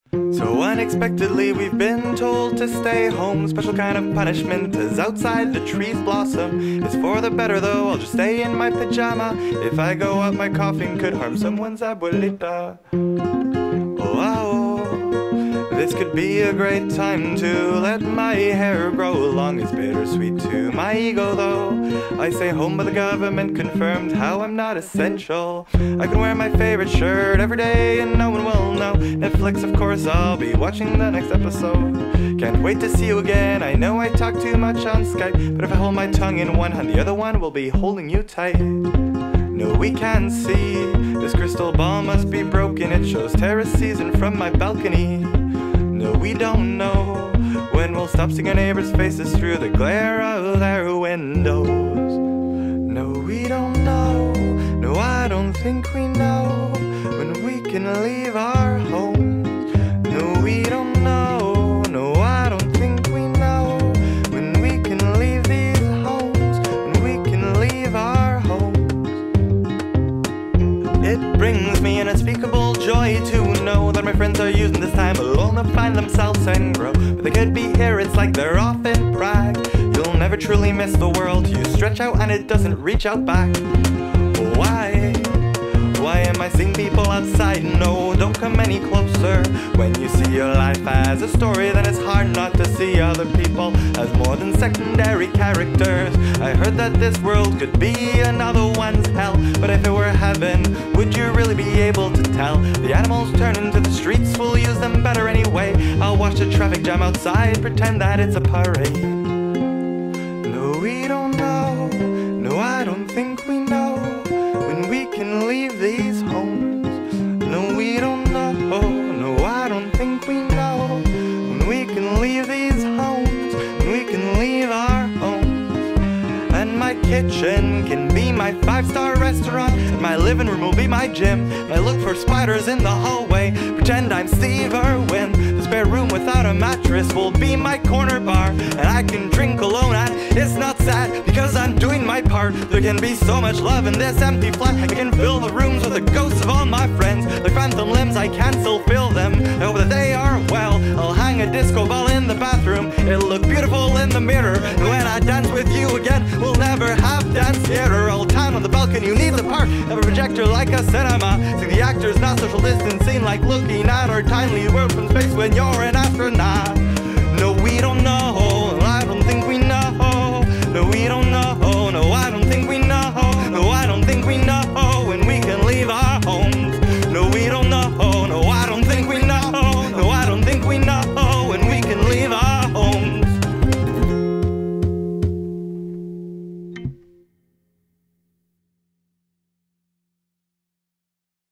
So unexpectedly we've been told to stay home. Special kind of punishment is outside the trees blossom. It's for the better though, I'll just stay in my pajama. If I go out my coughing could harm someone's abuelita. Oh, this could be a great time to let my hair grow long. It's bittersweet to my ego though. I stay home but the government confirmed how I'm not essential. I can wear my favorite shirt every day and no one will know. Netflix of course, I'll be watching the next episode. Can't wait to see you again, I know I talk too much on Skype, but if I hold my tongue in one hand, the other one will be holding you tight. No, we can't see, this crystal ball must be broken. It shows terrace season from my balcony. No, we don't know when we'll stop seeing our neighbors' faces through the glare of their windows. No, we don't know, no, I don't think we know when we can leave our homes. No, we don't know, no, I don't think we know when we can leave these homes, when we can leave our homes. It brings me an unspeakable joy to know that my friends are using this time alone to find themselves and grow. But they could be here, it's like they're off in Prague. You'll never truly miss the world. You stretch out and it doesn't reach out back. Why? Why am I seeing people outside? No, don't come any closer. When you see your life as a story, then it's hard not to see other people as more than secondary characters. I heard that this world could be another one's hell, but if it were heaven, would you really be able to tell? The animals turn into the streets, we'll use them better anyway. I'll watch the traffic jam outside, pretend that it's a parade. No, we don't know, no, I don't think we know when we can leave these homes. No, we don't know, no, I don't think we know when we can leave these homes, when we can leave our homes. And my kitchen can be my 5-star restaurant, and my living room will be my gym. And I look for spiders in the hallway, pretend I'm Steve Irwin. The spare room without a mattress will be my corner bar, and I can drink alone and it's not sad because I'm doing my part. There can be so much love in this empty flat. I can fill the rooms with the ghosts of all my friends. Like phantom limbs, I can still feel them. I hope that they are well. I'll hang a disco ball in the bathroom, it'll look beautiful in the mirror. And when I dance with you again, we'll never have dance theater. Old town on the balcony, you need the park. Have a projector like a cinema. See the actors, not social distancing, like looking at our tiny world from space when you're an astronaut. No, we don't know,